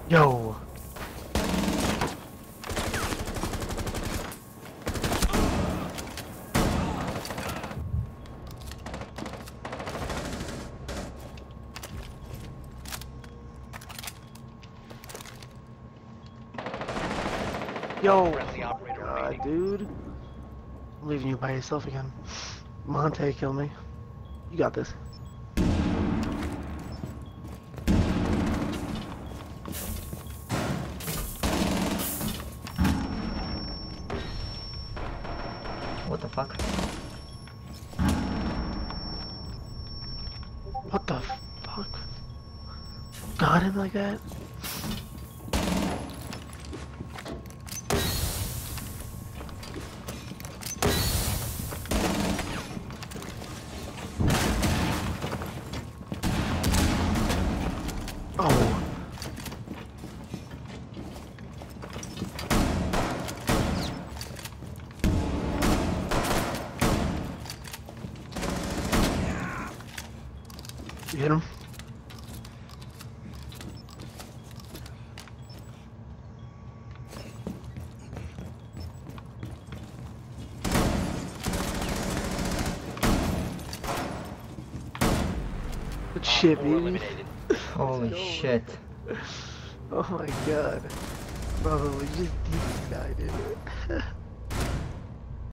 Yo. Yo, God, dude. I'm leaving you by yourself again. Monte, kill me. You got this. What the fuck? What the fuck? Got him like that? Oh. You hit him? Good shit, baby. Holy shit. Oh my god. Bro, we just beat this guy, dude.